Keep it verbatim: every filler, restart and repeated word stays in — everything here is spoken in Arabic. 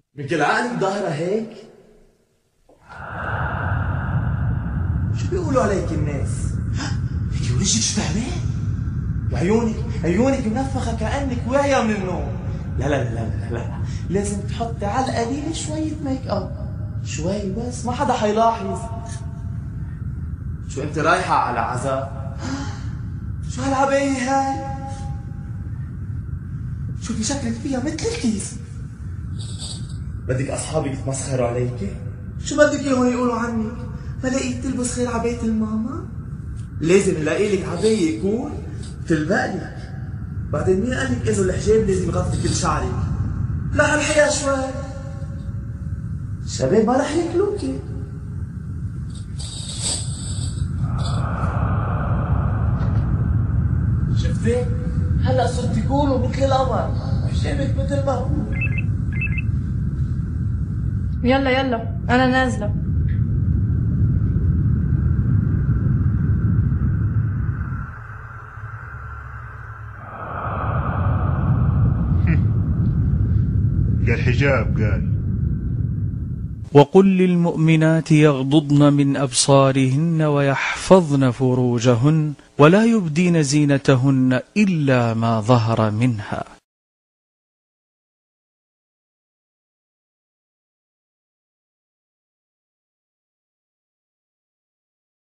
من كل عقلك ظاهرة هيك؟ شو بيقولوا عليك الناس؟ هيك وجهك شو تعبان؟ وعيونك عيونك منفخة كأنك واعية من النوم. لا لا لا لا لا لا لازم تحطي على القليل شوية ميك اب، شوي بس، ما حدا حيلاحظ. شو انت رايحة على عزاء؟ شو هالعباية هاي؟ شوفي شكلك فيها مثل الكيس. بدك اصحابك يتمسخروا عليكي؟ شو بدك اياهم يقولوا عنك؟ ما لقيت تلبس غير عباية الماما؟ لازم نلاقي لك عباية يكون تلبقلك. بعدين مين قال لك انه الحجاب لازم يغطي كل شعرك؟ لا الحياة شوي. الشباب ما رح ياكلوكي. شفتي؟ هلا صرتي كولو مثل القمر، حجابك مثل ما هو. يلا يلا انا نازله. قال حجاب قال. وقل للمؤمنات يغضضن من أبصارهن ويحفظن فروجهن ولا يبدين زينتهن إلا ما ظهر منها